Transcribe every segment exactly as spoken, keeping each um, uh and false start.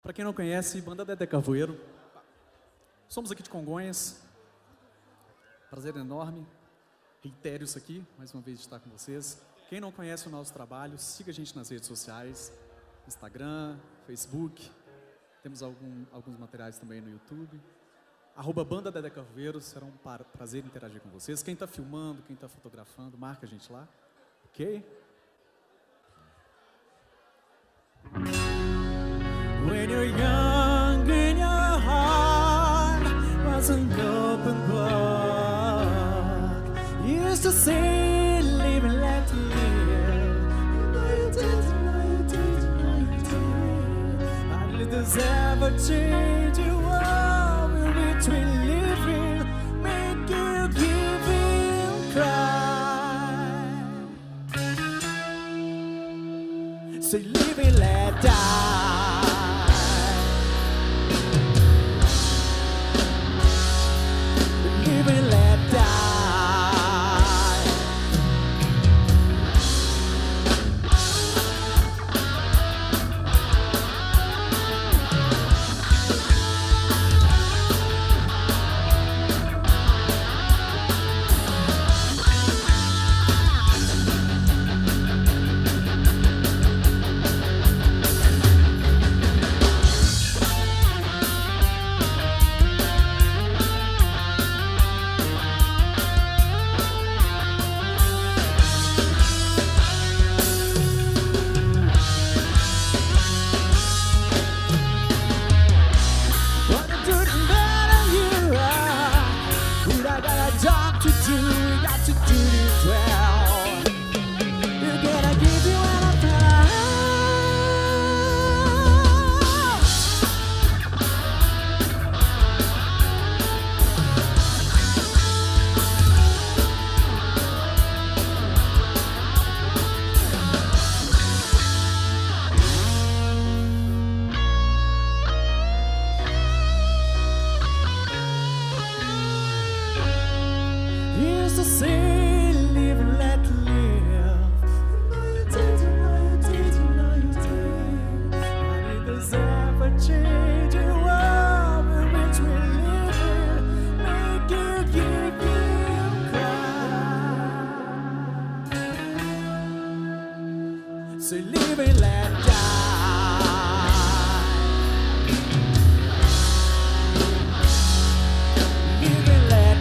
Para quem não conhece, Banda Dedé Carvoeiro. Somos aqui de Congonhas. Prazer enorme. Reitero isso aqui, mais uma vez de estar com vocês. Quem não conhece o nosso trabalho, siga a gente nas redes sociais. Instagram, Facebook. Temos algum, alguns materiais também no YouTube. Arroba Banda Dedé Carvoeiro. Será um prazer interagir com vocês. Quem está filmando, quem está fotografando, marca a gente lá. Ok? When you're young and your heart was an open book, you used to say, live and let live. You know you did, you know you did, you know you did. And it does ever change your world in which we live in, make you give and cry. So live and let die. So live and let die. Live and let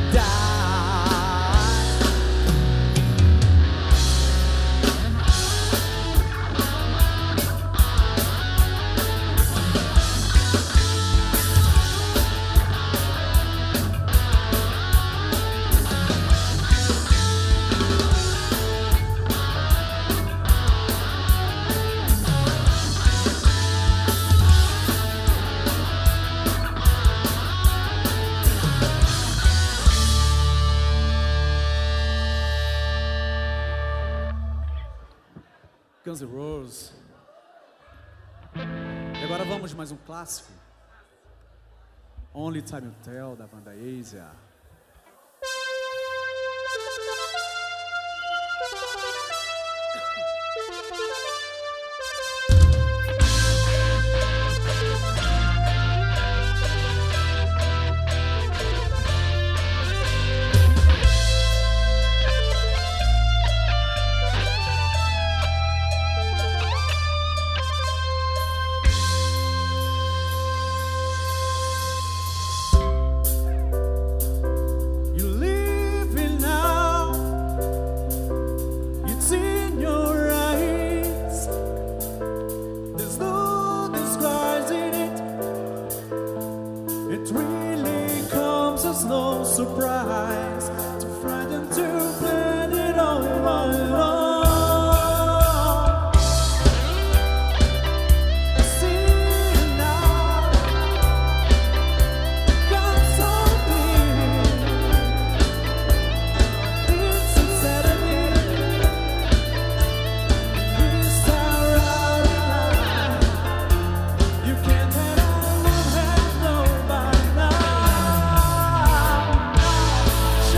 Guns N' Roses. E agora vamos de mais um clássico. Only Time Will Tell, da banda Asia. No surprise to frighten to plan it all along. See now, got so big. It's insanity. This hour out of line. You can't let all have no by now.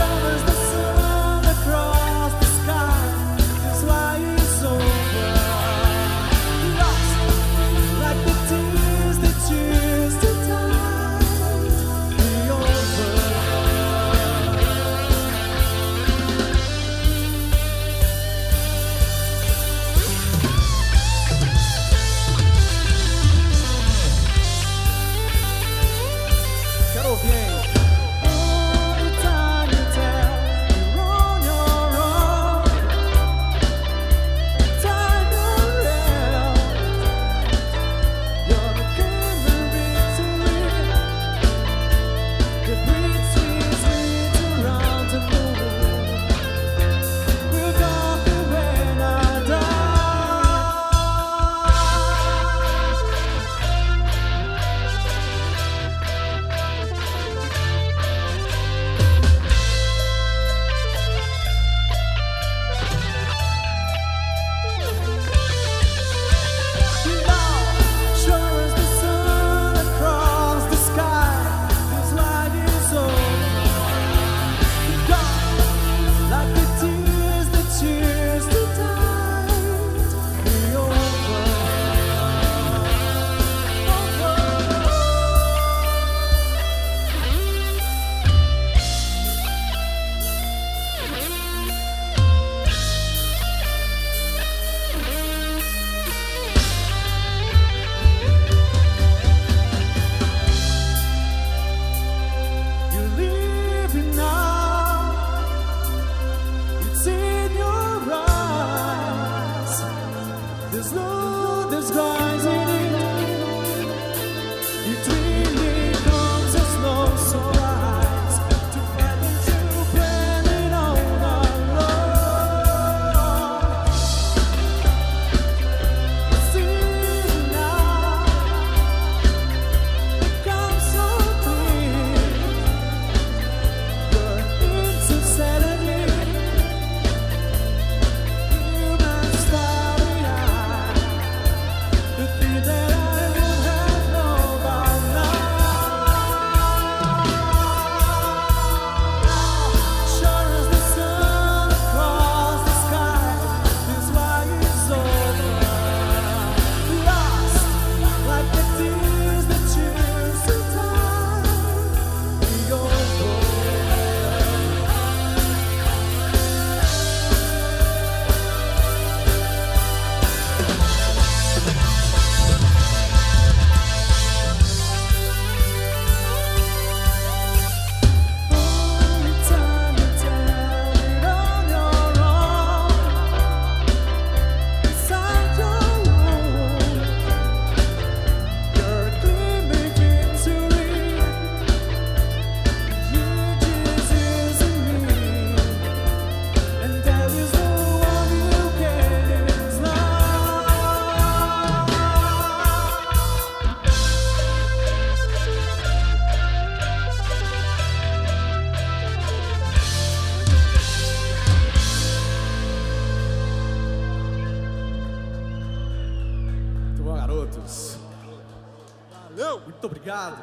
garotos. Valeu! Muito obrigado.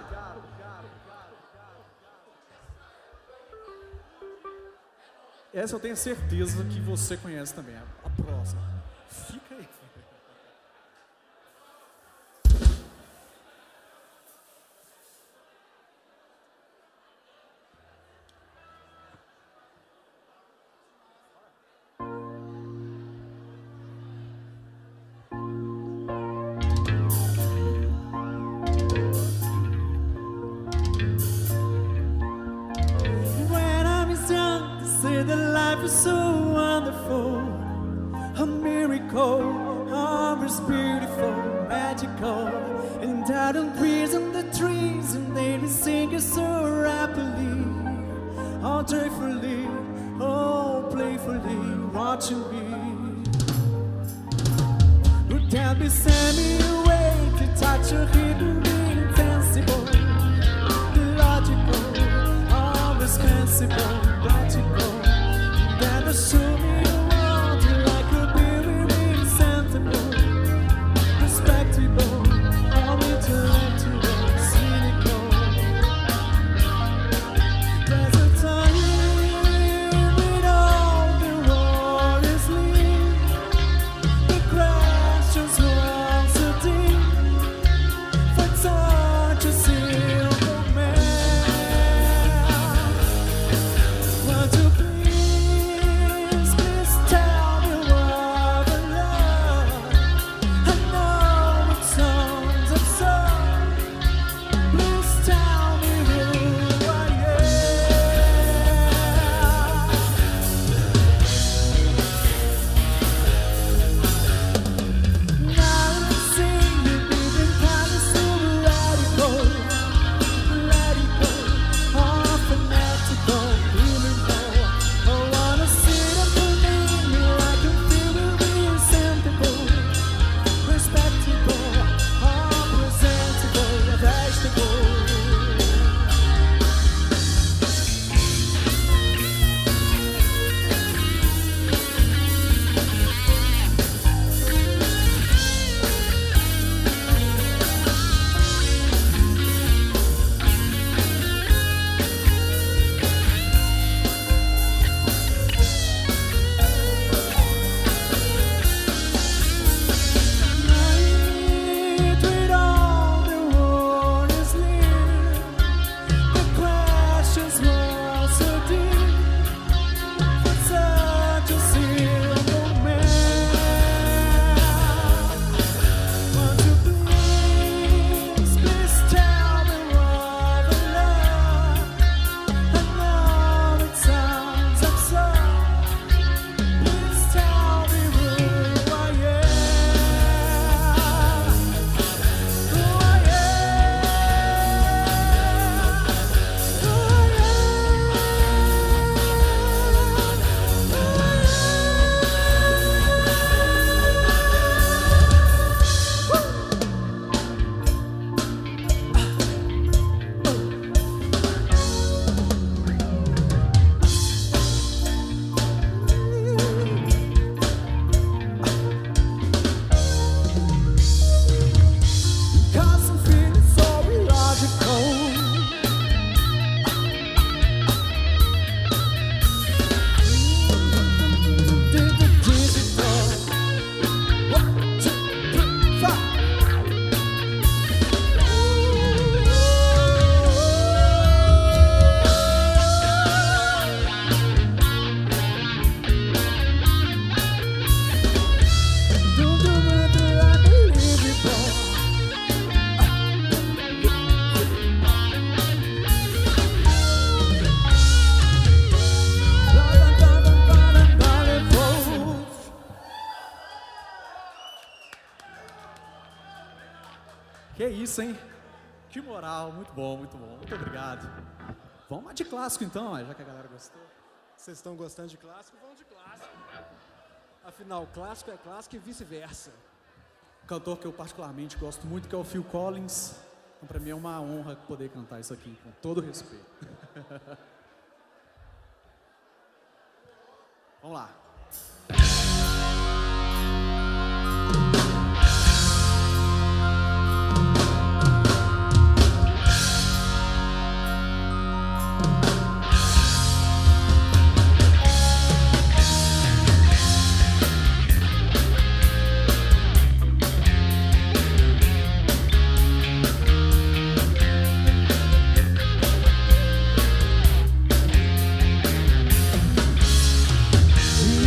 Essa eu tenho certeza que você conhece também, a próxima. Fica aí. So wonderful, a miracle, always beautiful, magical. And I don't reason the trees, and they sing so rapidly, all joyfully, oh playfully, watching me. Would that be send me away to touch your hidden, insensible, illogical, always fanciful, practical. Show me the world like a beauty, sensible, respectable, all intellectual, cynical. There's a time when all the world is lean, the questions were so deep, but isso, hein? Que moral, muito bom, muito bom. Muito obrigado. Vamos lá de clássico então, já que a galera gostou. Vocês estão gostando de clássico? Vamos de clássico. Afinal, clássico é clássico e vice-versa. Um cantor que eu particularmente gosto muito, que é o Phil Collins. Então, pra mim é uma honra poder cantar isso aqui, com todo respeito. Vamos lá. We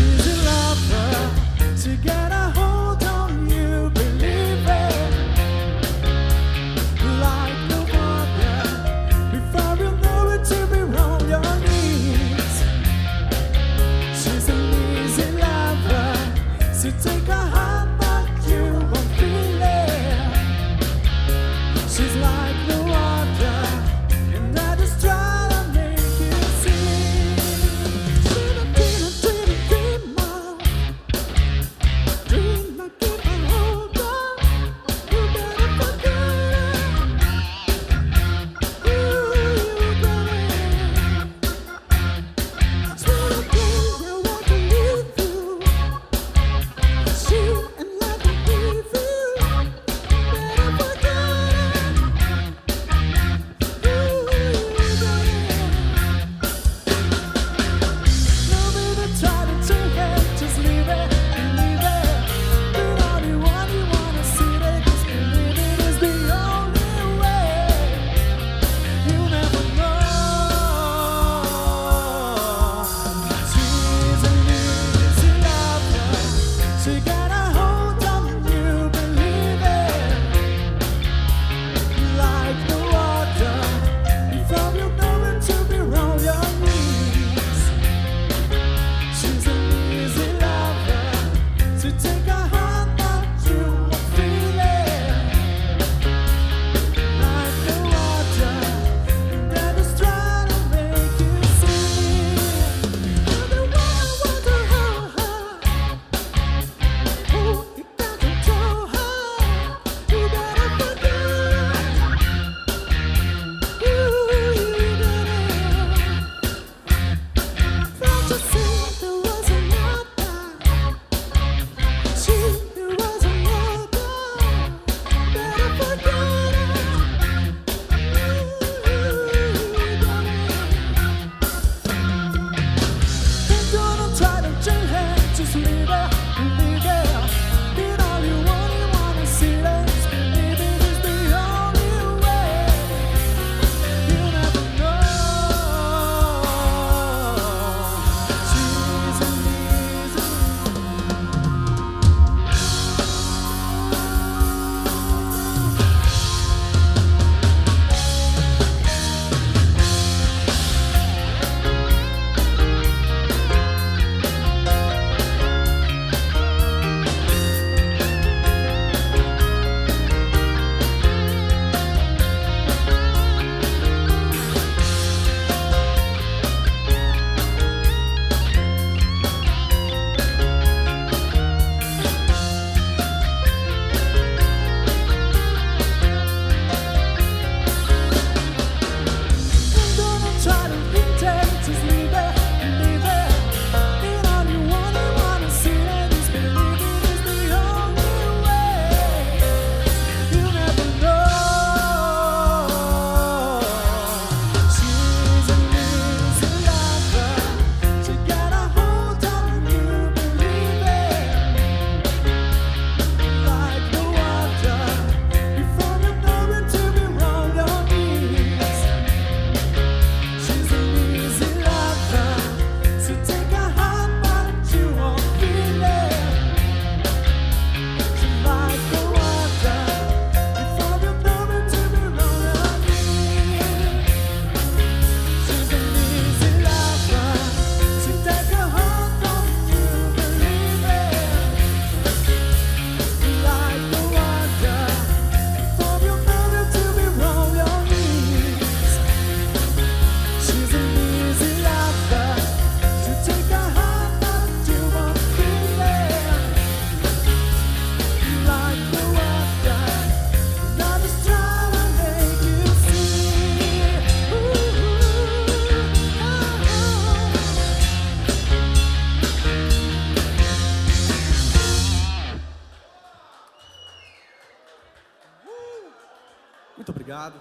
obrigado.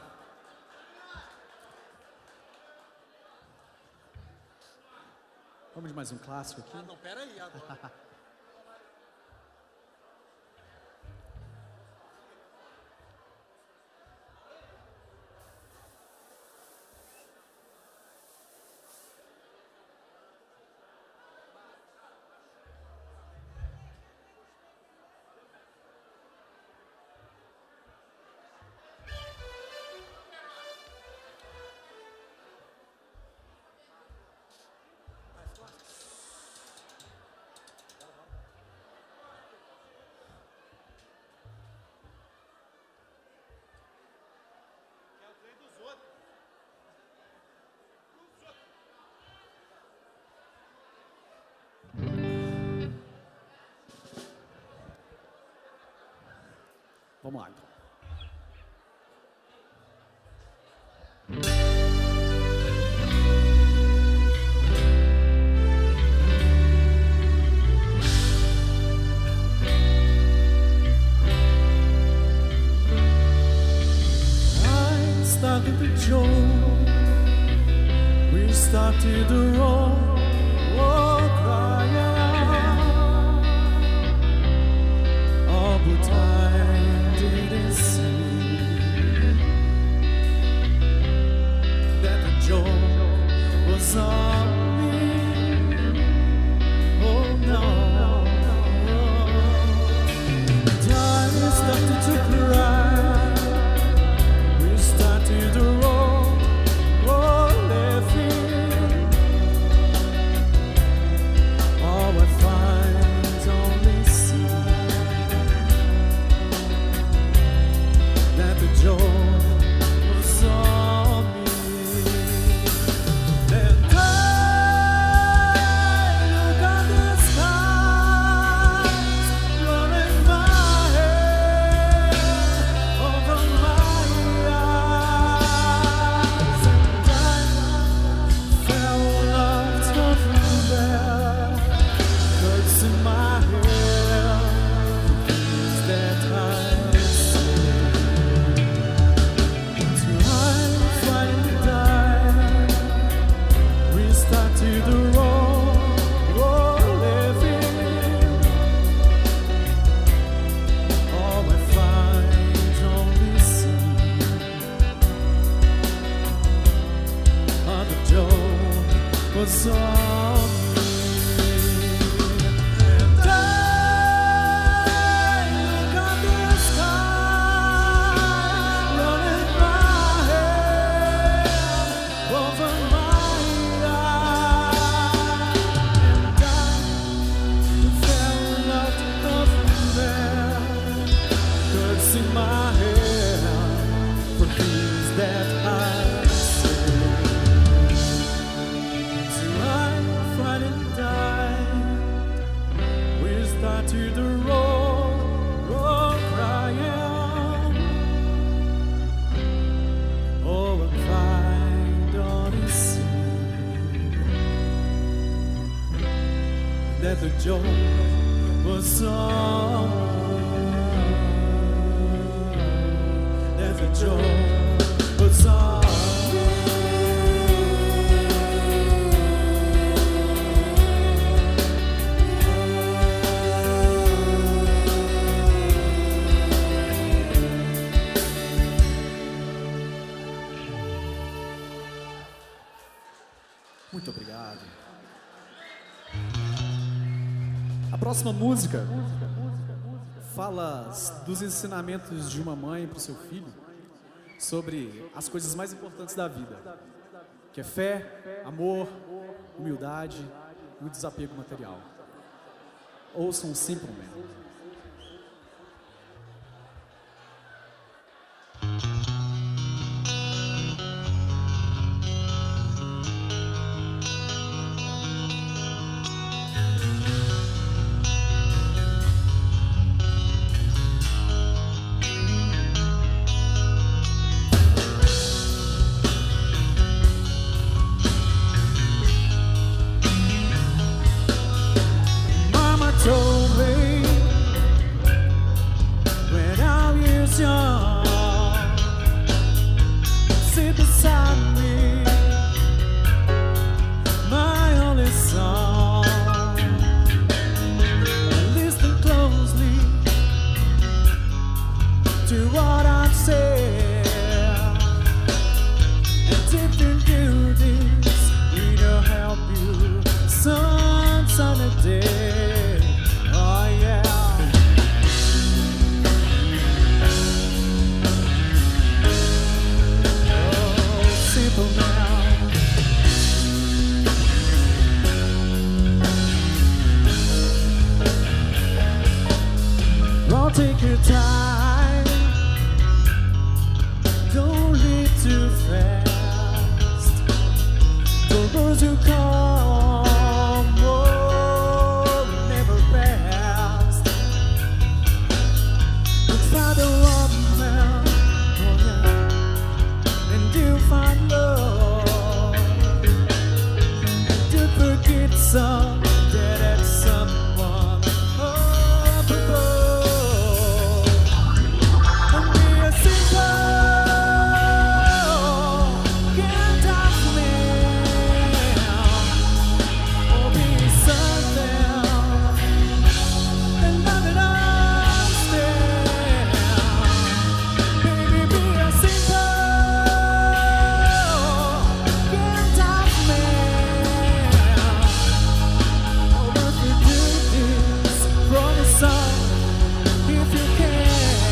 Vamos de mais um clássico aqui. Ah, não, pera aí agora. Vamos lá, então. I started to joke. We started to roll. Oh, crying. Oh, but I didn't see that the joke was on me. Oh, no. And I started to cry. We started to roll, oh, laughing. Oh, I find only see that the joy was on me. And I look at the skies, blowing my hair over my eyes, and I fell out of there, cuts in my hair, things that I say. To I finally died, we started to roll, roll, living. All I find only see are the joke was on me. And I look at the sky, running my head over my eyes, and I fell out of there, cursing my hair for things that I said. So I finally died. We started to roll, roll, crying. Oh, I find only see that the joke was on. That the joke was on. Muito obrigado. A próxima música fala dos ensinamentos de uma mãe para o seu filho sobre as coisas mais importantes da vida, que é fé, amor, humildade e o desapego material. Ouçam Simple Man. Mama told me sit beside me, my only song. Listen closely to what I say, and if you do this, it'll help you some sunny day. Oh yeah. Now take your time, don't leave too fast. For those who come, oh, never fast. Look for the woman, oh yeah, and you'll find love. To forget some dead at someone up above, and be a simple, can't touch me, or be something and love it understand. Baby, be a simple, can't touch me. Promise on if you can.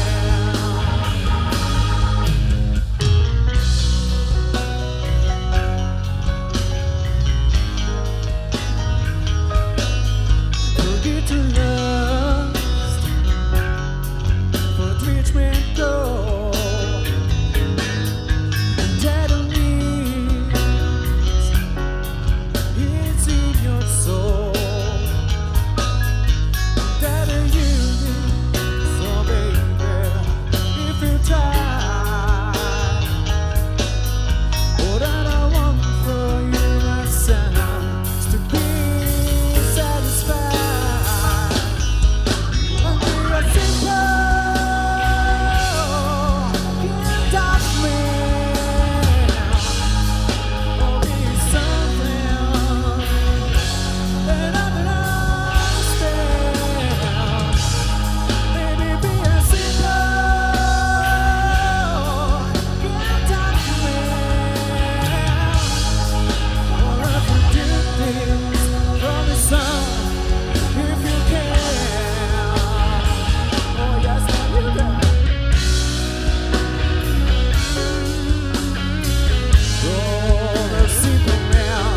Forget to lust for which men go, and that means it's in your soul. That you need, so baby, if you try, all that I want for you myself is to be satisfied. And be a simple, can't touch me, or be something that I can understand. Baby, be a simple, can't touch me, or if you do this, promise on if you can. Oh yes, now you can. Oh, the simple man.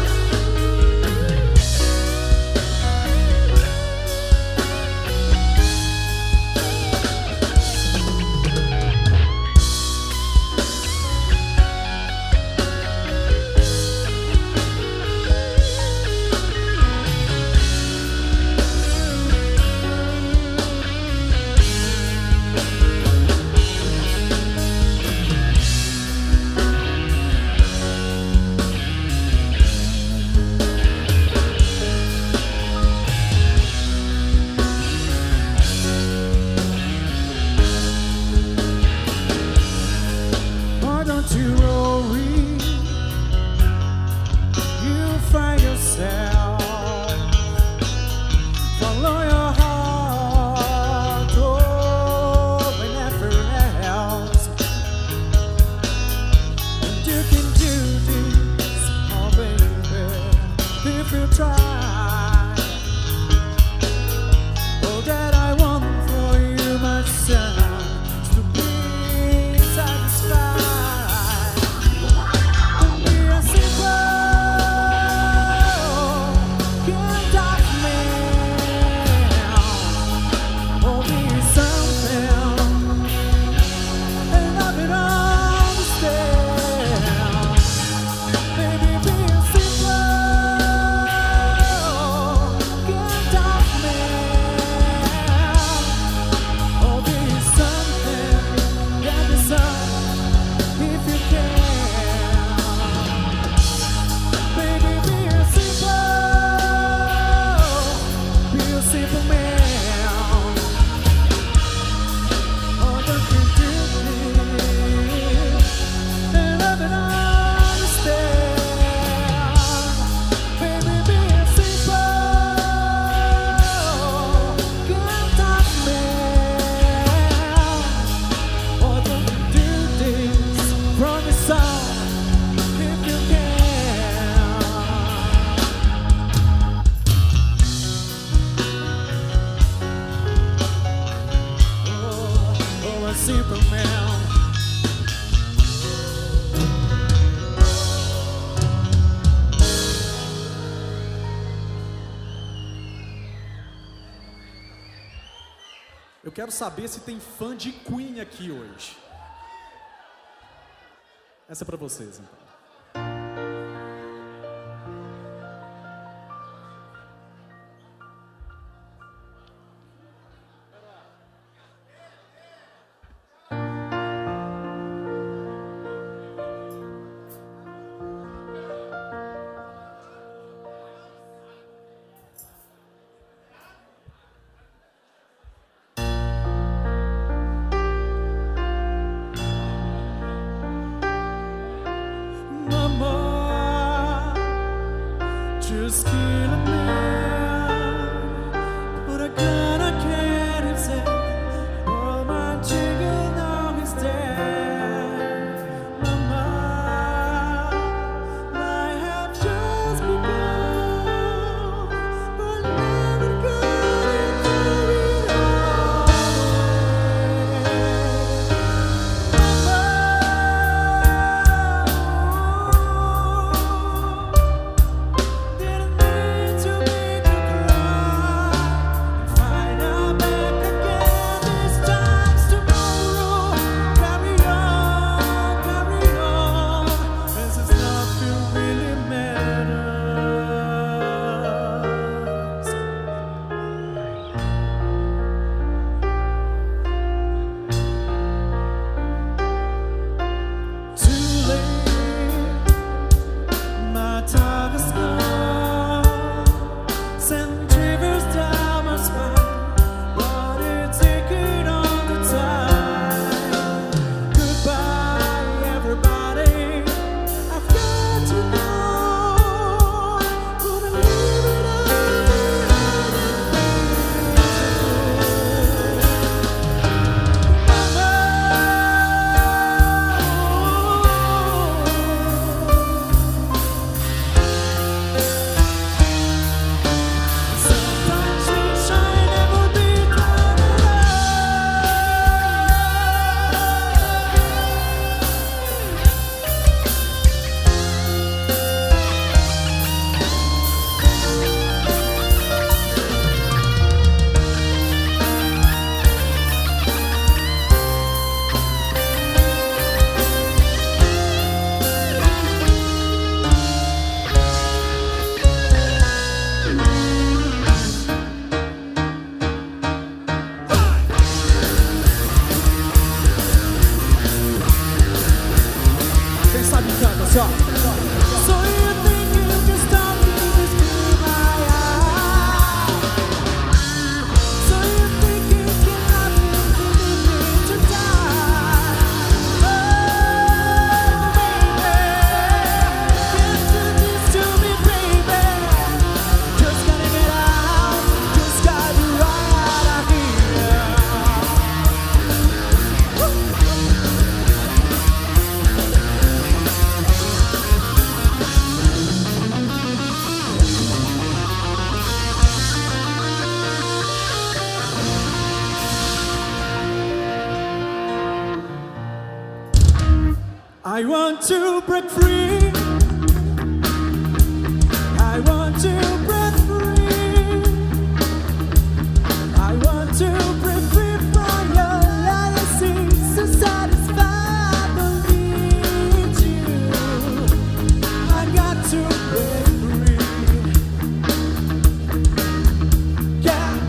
Why don't you worry? You'll find yourself. Follow your heart, oh, and never else. And you can do this, oh baby, if you try. All that I want for you myself is to be satisfied. quero saber se tem fã de Queen aqui hoje. Essa é pra vocês, então. Just kill a man, put a gun I can't his head. Oh, my jigger, now he's dead. Mama, I have just begun, but never got into it all. Didn't mean to make you cry. Find out back again. This time's tomorrow. Carry on, carry on. This is nothing really matters. Too late. My time is gone. Send shivers down my spine. But it's taking all the time. Goodbye, everybody. I've got to go. Gonna leave it Sometimes wish I never be caught Quem sabe canta, assim, ó. So you think you can stop me this through my eyes? So you think you can have me leave me to die? Oh, baby, can't do this to me, baby. Just gotta get out, just gotta run out of here. I want to break free. I want to break free. I want to break free from your legacy. So satisfied, believe you. I got to break free. Yeah.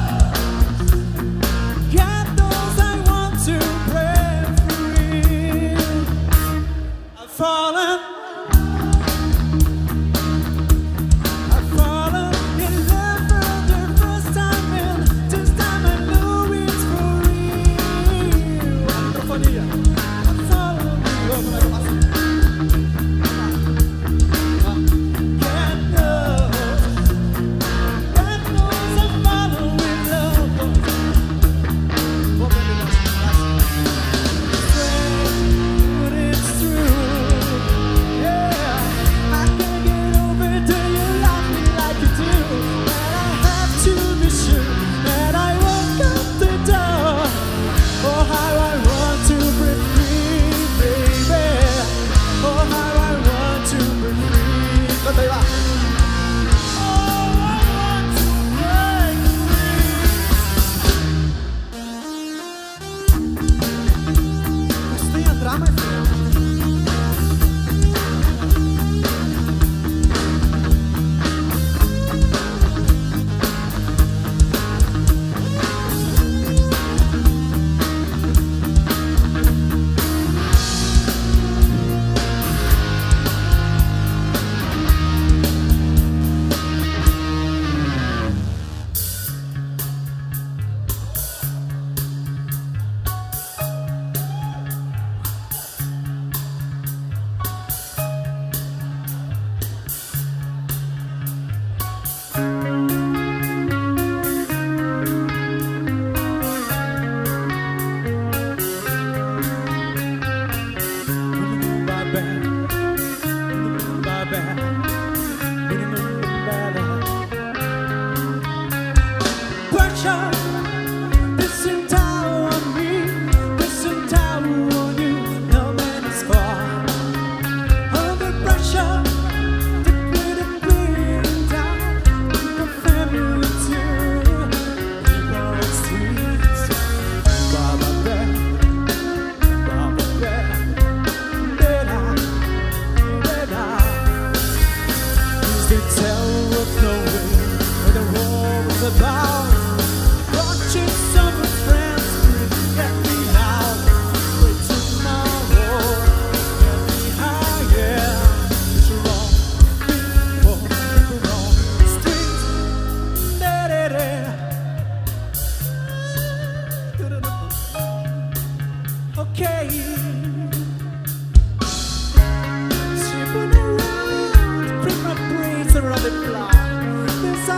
God knows I want to break free. I've fallen. I've fallen in love for the first time, and this time I know it's for real. Microfonia. I've fallen. God knows. God knows I'm falling in love. But it's true.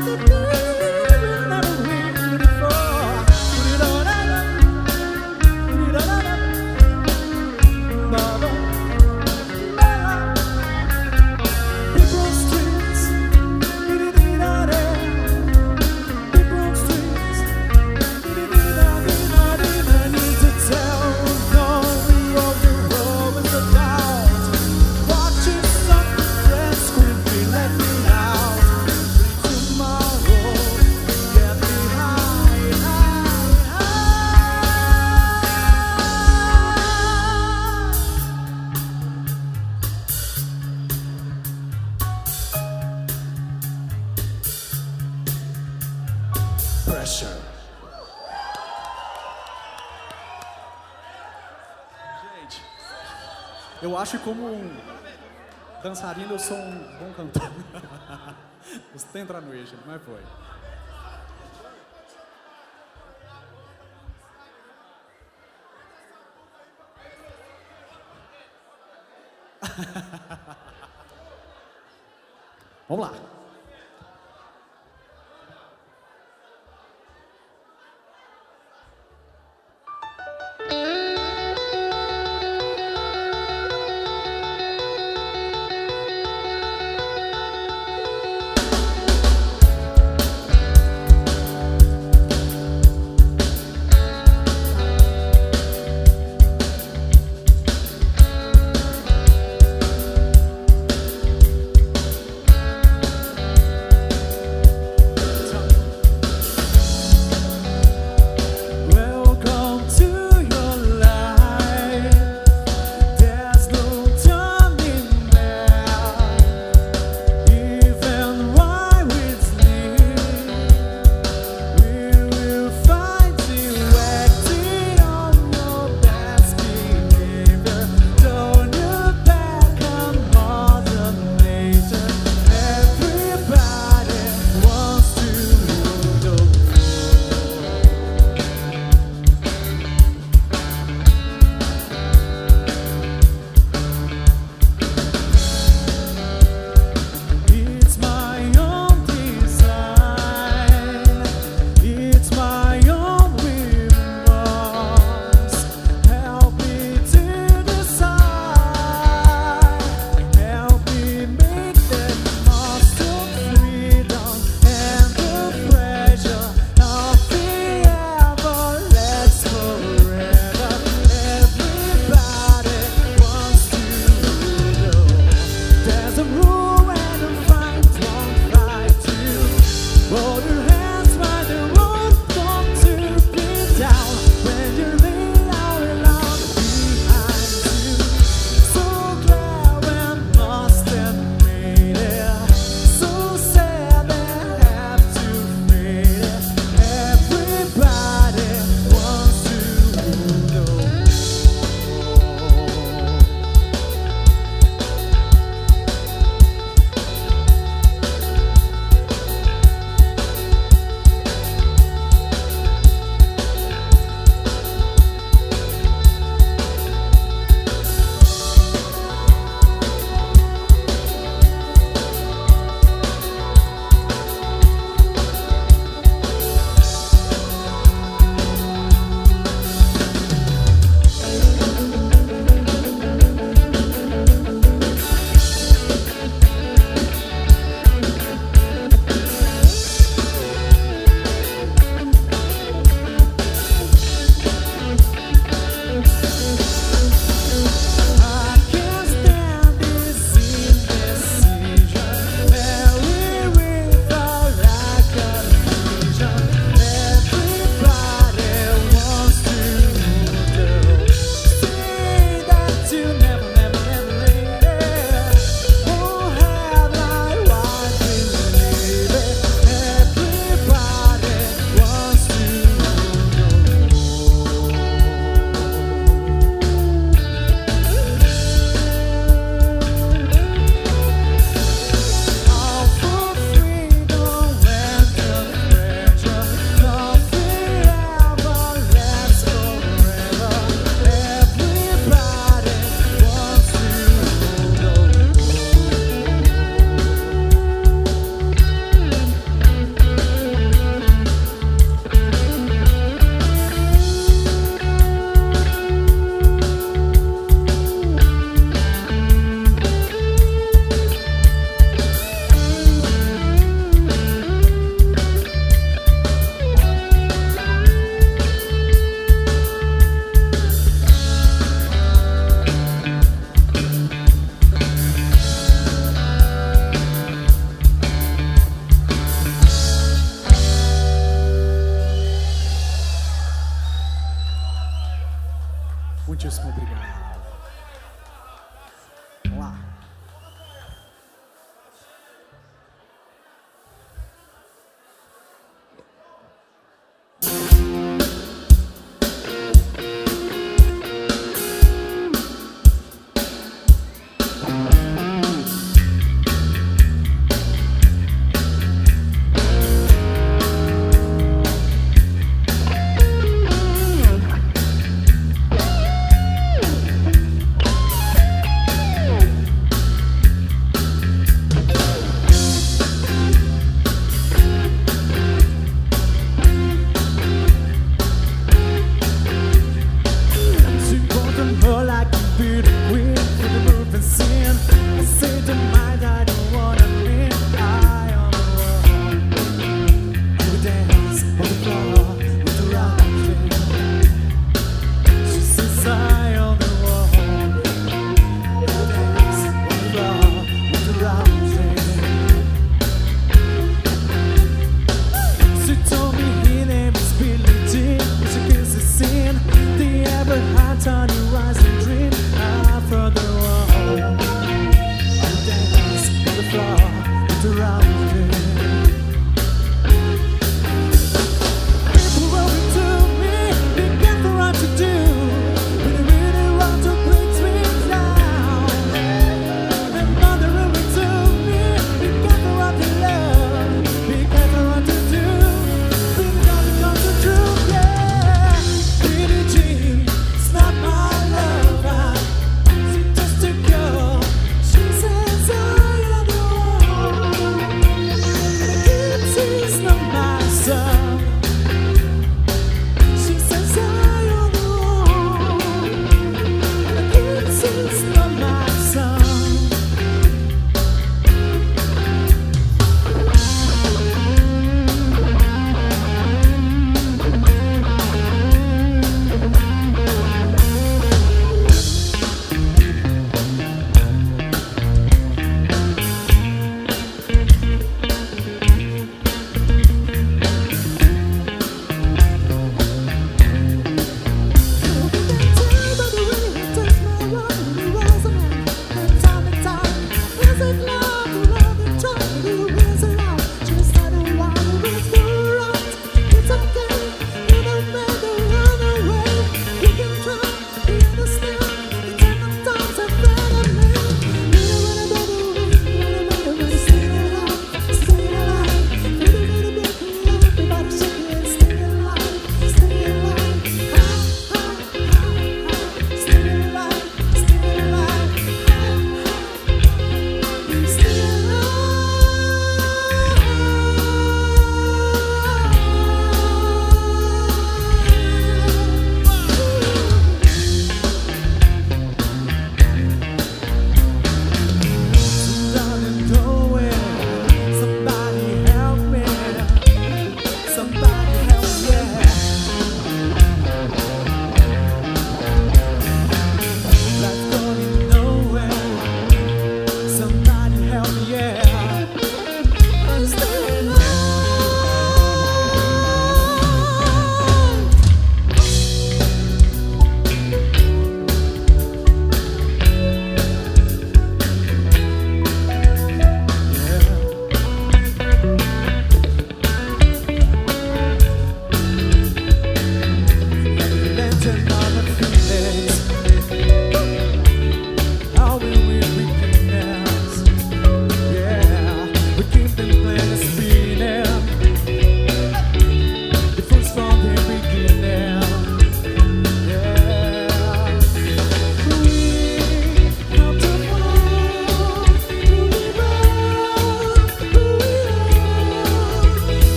Pressure. Gente, eu acho que como um dançarino eu sou um bom cantor. Você tem que entrar no eixo, mas foi. Vamos lá.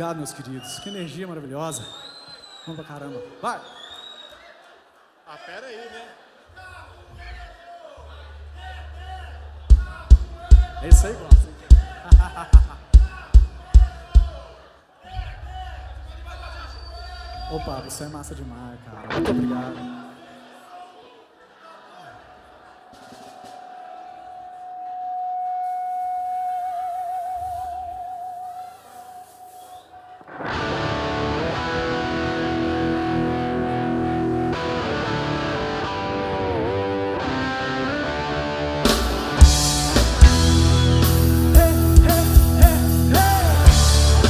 obrigado, meus queridos. Que energia maravilhosa. Vamos pra caramba. Vai! Ah, pera aí, né? É isso aí, Glaucio. Opa, você é massa demais, cara. Muito obrigado.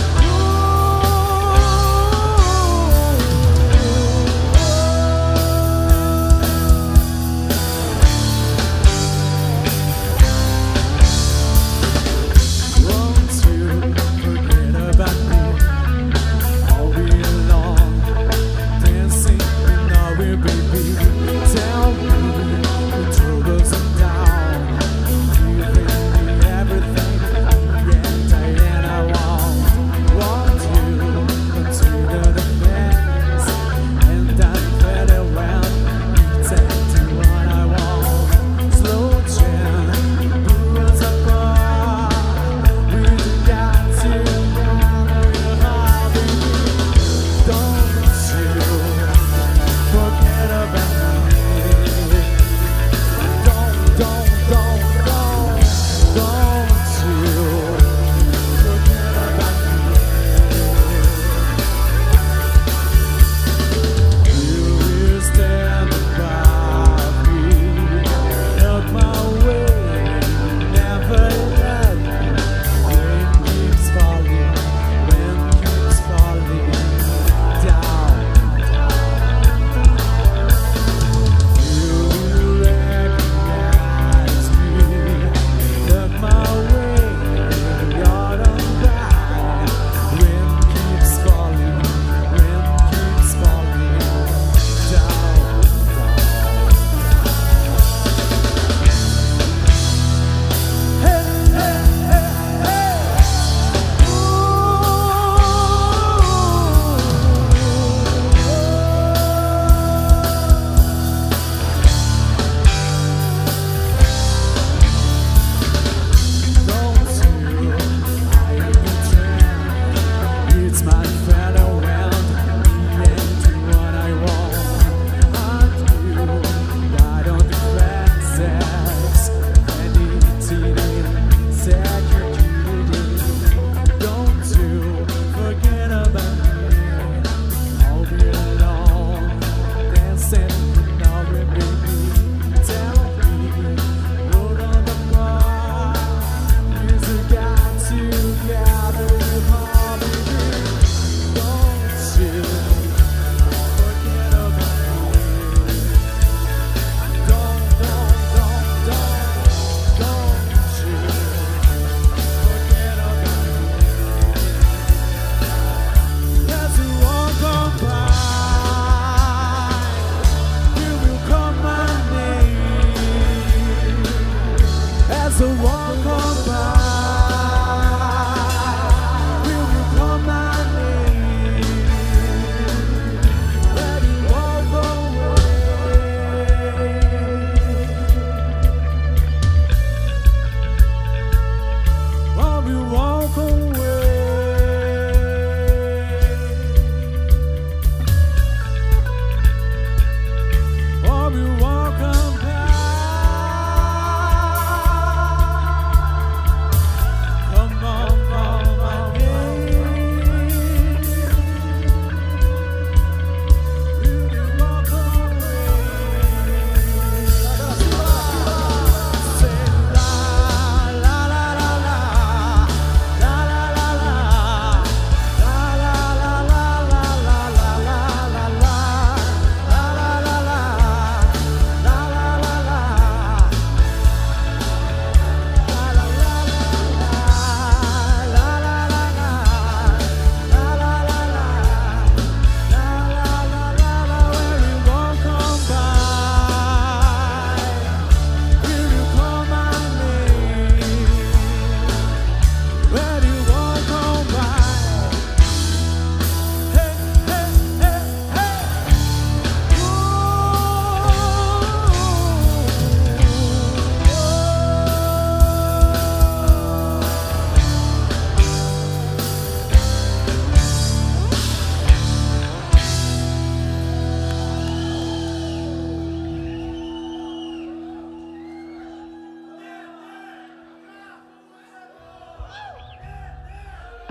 Ooh.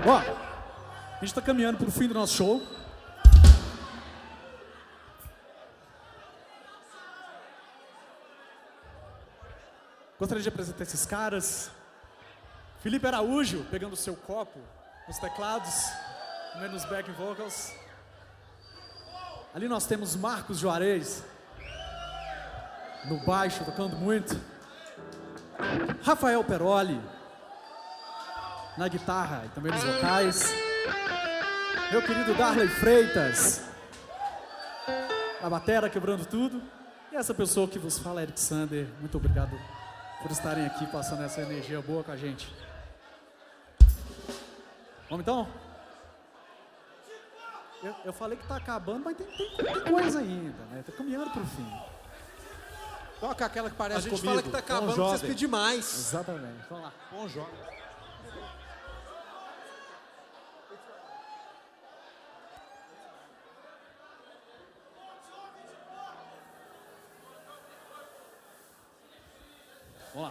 Ó, a gente tá caminhando pro fim do nosso show. Gostaria de apresentar esses caras. Felipe Araújo, pegando o seu copo nos teclados, também nos back vocals. Ali nós temos Marcos Juarez, no baixo, tocando muito. Rafael Peroli, na guitarra e também nos vocais. Meu querido Darley Freitas, na batera, quebrando tudo. E essa pessoa que vos fala, Eric Sander. Muito obrigado por estarem aqui, passando essa energia boa com a gente. Vamos então? Eu, eu falei que tá acabando, mas tem, tem, tem coisa ainda, né? Tá caminhando pro fim. Toca aquela que parece A gente comigo. fala que tá acabando, Bom vocês Jovem. pedem mais. Exatamente. Vamos lá. Bom jovem. Vamos lá.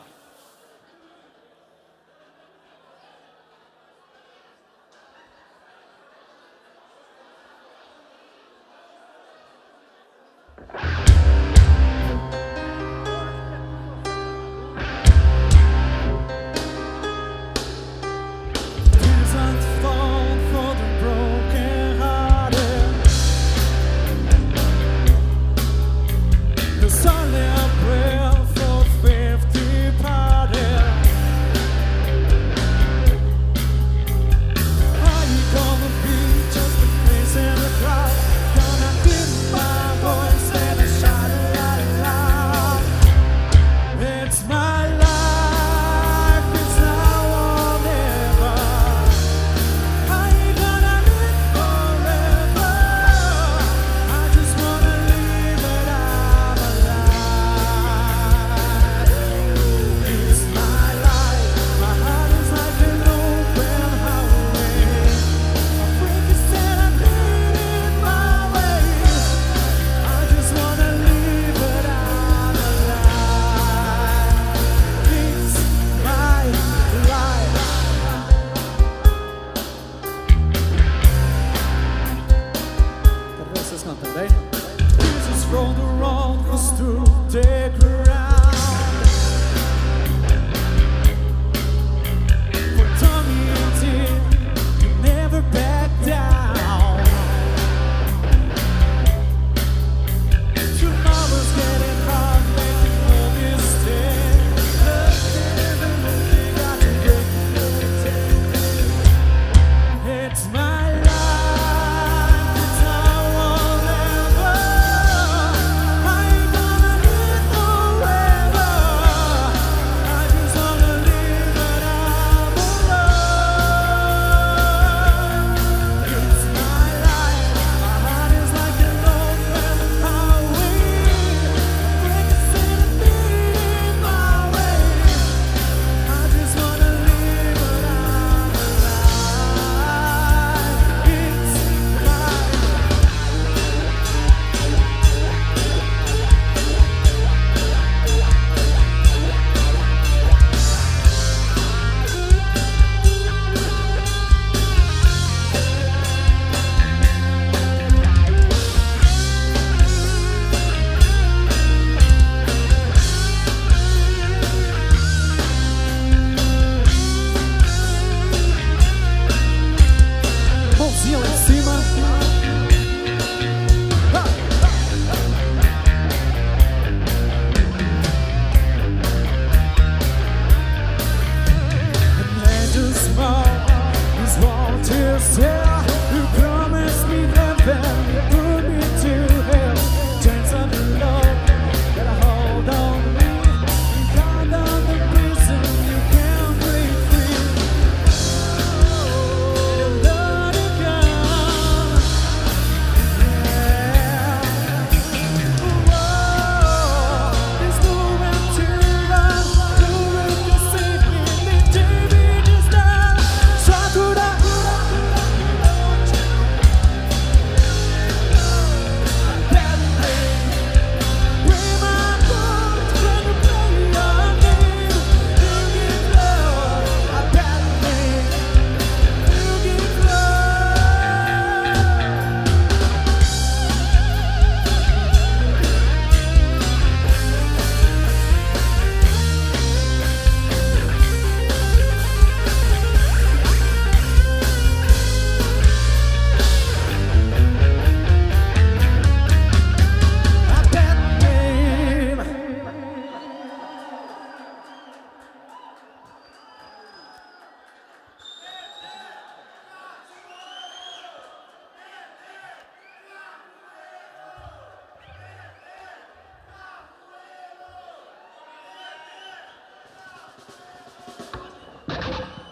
My life is how I'll ever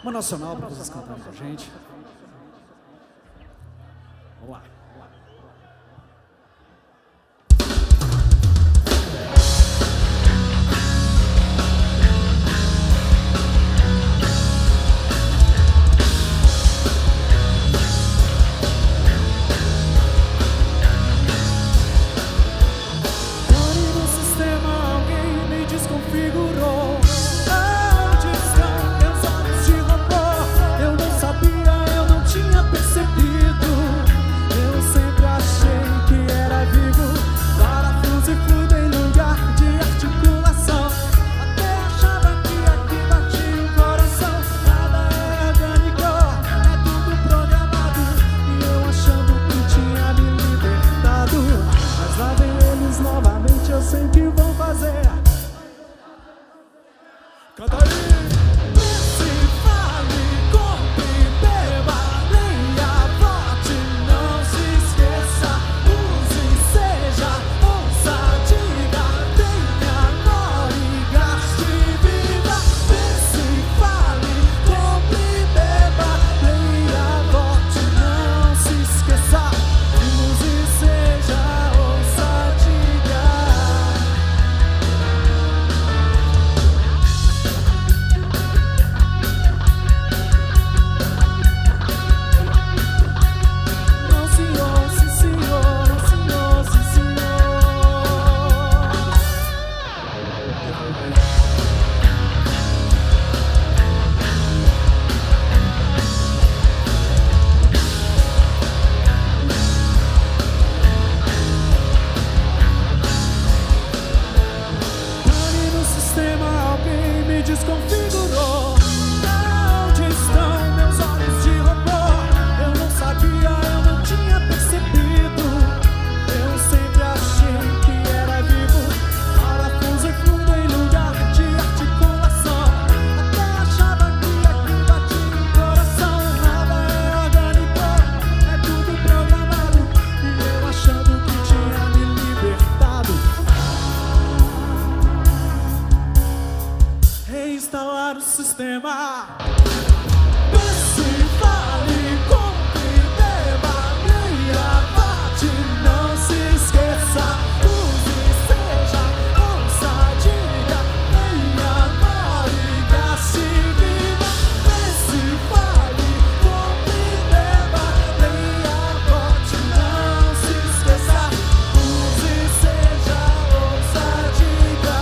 Uma nacional para vocês cantarem com a gente. Vamos lá. Desconfigurou. Onde estão meus olhos de robô? Eu não sabia, eu não tinha percebido. Eu sempre achei que era vivo. Parafuso e fluido em lugar de articulação. Até achava que aqui batia o coração. Nada é orgânico, é tudo programado. E eu achando que tinha me libertado. Mas lá vem eles novamente, eu sei que vão fazer. Canta aí! Pense, fale, compre, beba, leia, vote, não se esqueça. Use, seja, ouça, diga, tenha, more, gaste, viva. Pense, fale, compre, beba, leia, vote, não se esqueça. Use, seja, ouça, diga. Desconfigurou. Onde estão meus olhos de robô? Eu não sabia, eu não tinha percebido. Eu sempre achei que era vivo. Parafuso e fluido em lugar de articulação. Até achava que aqui batia o coração. Nada é orgânico, é tudo programado. E eu achando que tinha me libertado. Reinstalar o sistema. Pense, fale, compre, beba, leia, vote, não se esqueça. Use, seja, ouça, diga, tenha, more, gaste, viva. Pense, fale, compre, beba, leia, vote, não se esqueça. Use, seja, ouça, diga.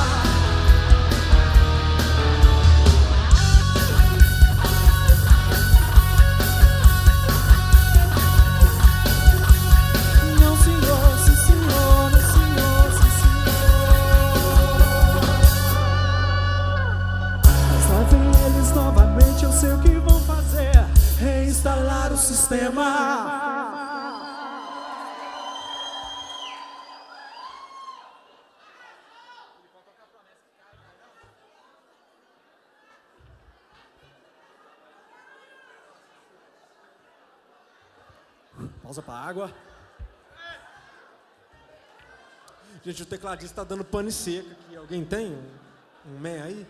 Novamente eu sei o que vão fazer. Reinstalar o sistema. Pausa pra água. Gente, o tecladista tá dando pane seca aqui. Alguém tem um, um man aí?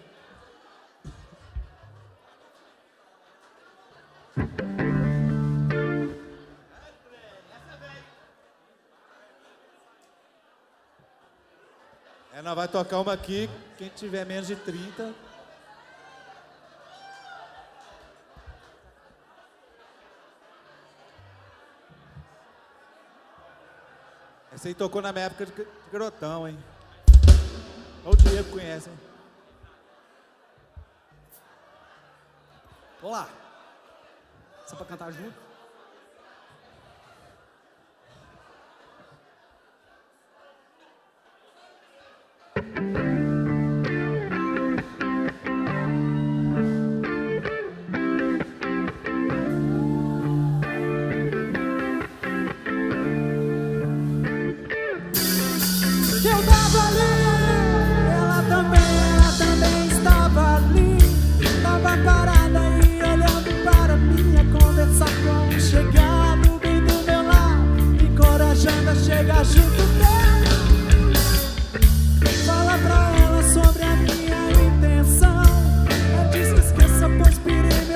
É, nós vai tocar uma aqui, quem tiver menos de trinta. Essa aí tocou na minha época de garotão, hein? Olha o Diego conhece, hein? Vamos lá. Só pra cantar junto? Eu tava ali, ela também, ela também estava ali. Tava parada e olhando para mim, a conversar com um chegado bem do meu lado, encorajando a chegar junto dela. Fala pra ela sobre a minha intenção. Ela diz que esqueça, pois pirei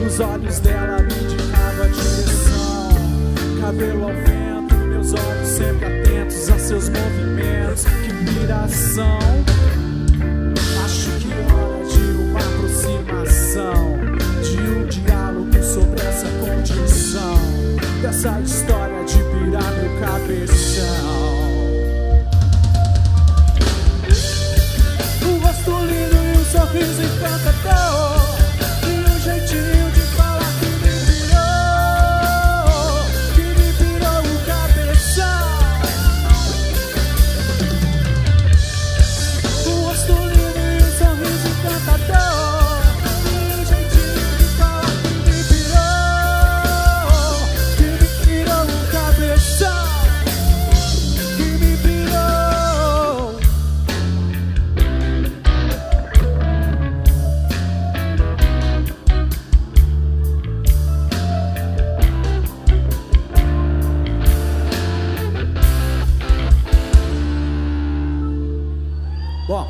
Os olhos dela me indicavam a direção. Cabelo ao vento, meus olhos sempre atentos a seus movimentos. Que piração. Acho que é hora de uma aproximação, de um diálogo sobre essa condição, dessa história de pirar meu cabeção. O rosto lindo e um sorriso encantador, e um jeitinho de falar que me pirou, que me pirou o cabeção. O rosto lindo e um sorriso encantador, e um jeitinho de falar que me pirou, que me pirou o cabeção, que me pirou. Bom,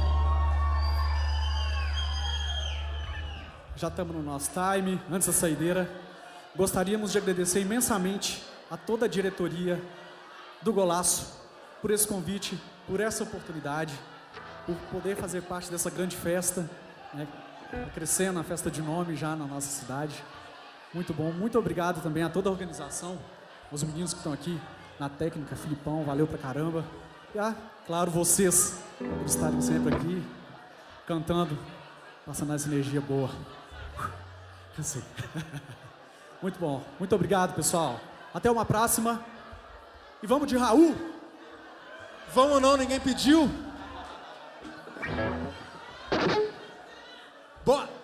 já estamos no nosso time. Antes da saideira, gostaríamos de agradecer imensamente a toda a diretoria do Golaço por esse convite, por essa oportunidade, por poder fazer parte dessa grande festa, né, crescendo a festa de nome já na nossa cidade. Muito bom, muito obrigado também a toda a organização, os meninos que estão aqui na técnica, Filipão, valeu pra caramba. E, ah, claro, vocês, por estarem sempre aqui, cantando, passando essa energia boa. Cansei. Muito bom, muito obrigado, pessoal. Até uma próxima. E vamos de Raul. Vamos não, ninguém pediu. Bora.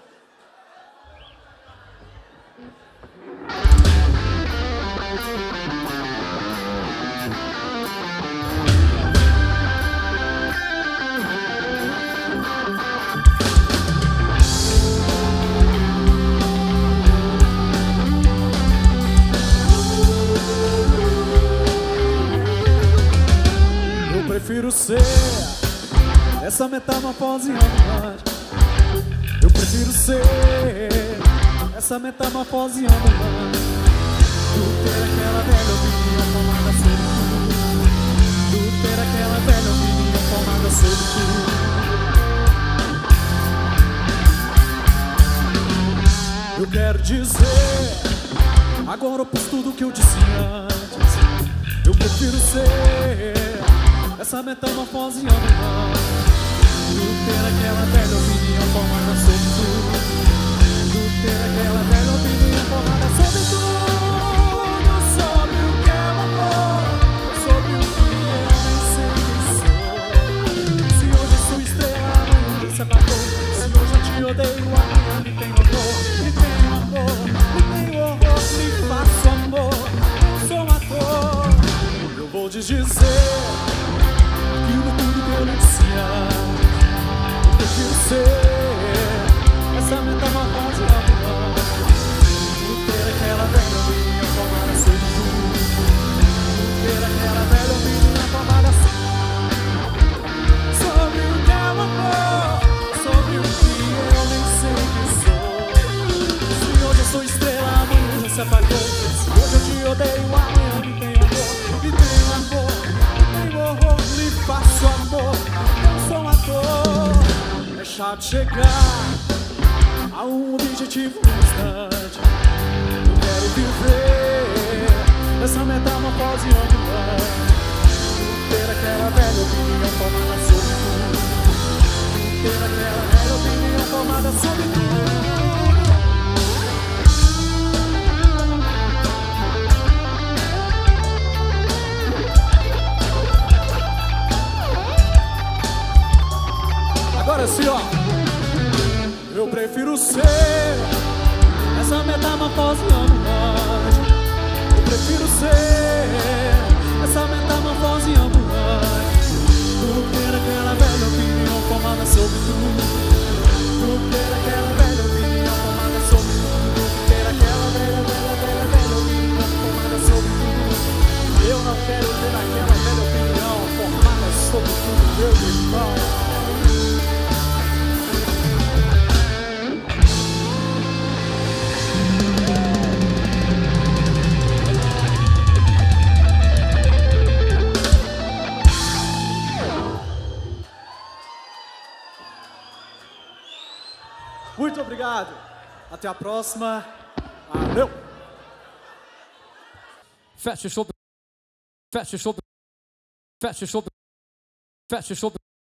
Eu prefiro ser essa metamorfose ambulante. Eu prefiro ser essa metamorfose ambulante do ter aquela velha opinião formada sobre tudo, do ter aquela velha opinião formada sobre tudo. Eu quero dizer agora o tudo que eu disse antes. Eu prefiro ser essa metamorfose ambulante do ter aquela velha opinião formada sobre tudo, do ter aquela velha opinião formada sobre tudo, sobre o que é o amor, sobre o que eu nem sei quem sou. Se hoje sua estrela amanhã se apagou, se hoje eu te odeio, amanhã me tem horror, me tem amor, me tem horror, me faço amor, eu sou um ator. Eu vou te dizer aquilo tudo que eu lhe disse antes. Eu prefiro ser essa metamorfose ambulante do ter aquela velha opinião formada sobre tudo, do ter aquela velha opinião formada sobre o que é o amor, sobre o que eu nem sei quem sou. Se hoje eu sou estrela, amanhã já se apagou. Se hoje eu te odeio, amanhã me tem amor, me tem amor, me tem horror, me faço amor, eu sou um ator. É chato chegar a um objetivo constante. Eu quero viver essa metamorfose ambulante, ter aquela velha opinião formada sobre tudo, ter aquela velha opinião formada sobre tudo. Agora sim, ó. Eu prefiro ser essa metamorfose ambulante. Eu prefiro ser essa metamorfose ambulante do ter aquela velha opinião formada sobre tudo, do ter aquela velha opinião formada sobre tudo, do ter aquela velha, velha, velha, velha opinião formada sobre tudo. Eu não quero ter aquela velha opinião formada sobre tudo, meu irmão. obrigado. Até a próxima. Valeu. Fecha o show. Fecha o show. Fecha o show. Fecha o show.